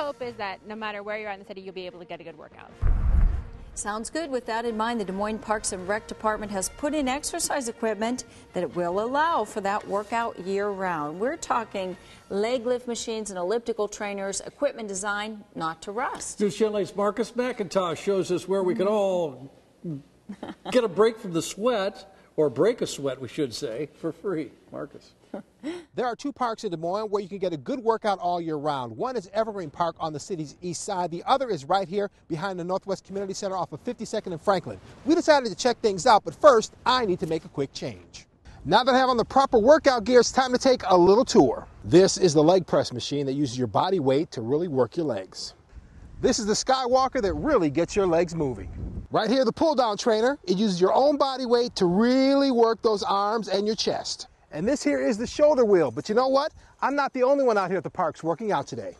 hope is that no matter where you're at in the city, you'll be able to get a good workout. Sounds good. With that in mind, the Des Moines Parks and Rec Department has put in exercise equipment that will allow for that workout year-round. We're talking leg lift machines and elliptical trainers, equipment designed not to rust. News Channel 8's Marcus McIntosh shows us where we can all get a break from the sweat, or break a sweat, we should say, for free. Marcus. There are two parks in Des Moines where you can get a good workout all year round. One is Evergreen Park on the city's east side. The other is right here behind the Northwest Community Center off of 52nd and Franklin. We decided to check things out, but first, I need to make a quick change. Now that I have on the proper workout gear, it's time to take a little tour. This is the leg press machine that uses your body weight to really work your legs. This is the Skywalker that really gets your legs moving. Right here, the pull-down trainer. It uses your own body weight to really work those arms and your chest. And this here is the shoulder wheel. But you know what? I'm not the only one out here at the parks working out today.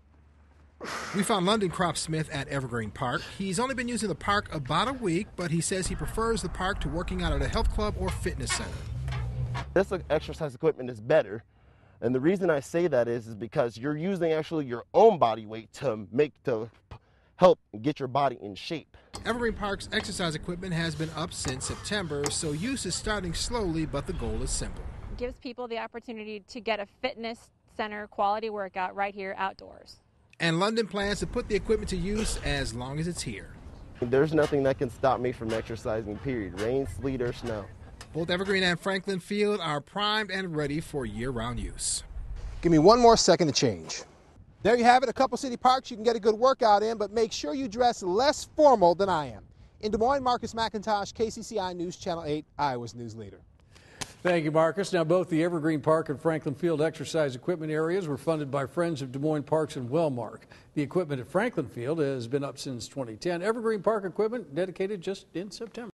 We found London Crop Smith at Evergreen Park. He's only been using the park about a week, but he says he prefers the park to working out at a health club or fitness center. This exercise equipment is better. And the reason I say that is because you're using actually your own body weight to help get your body in shape. Evergreen Park's exercise equipment has been up since September, so use is starting slowly, but the goal is simple. It gives people the opportunity to get a fitness center quality workout right here outdoors. And London plans to put the equipment to use as long as it's here. There's nothing that can stop me from exercising, period. Rain, sleet, or snow. Both Evergreen and Franklin Field are primed and ready for year-round use. Give me one more second to change. There you have it, a couple city parks you can get a good workout in, but make sure you dress less formal than I am. In Des Moines, Marcus McIntosh, KCCI News Channel 8, Iowa's news leader. Thank you, Marcus. Now, both the Evergreen Park and Franklin Field exercise equipment areas were funded by Friends of Des Moines Parks and Wellmark. The equipment at Franklin Field has been up since 2010. Evergreen Park equipment dedicated just in September.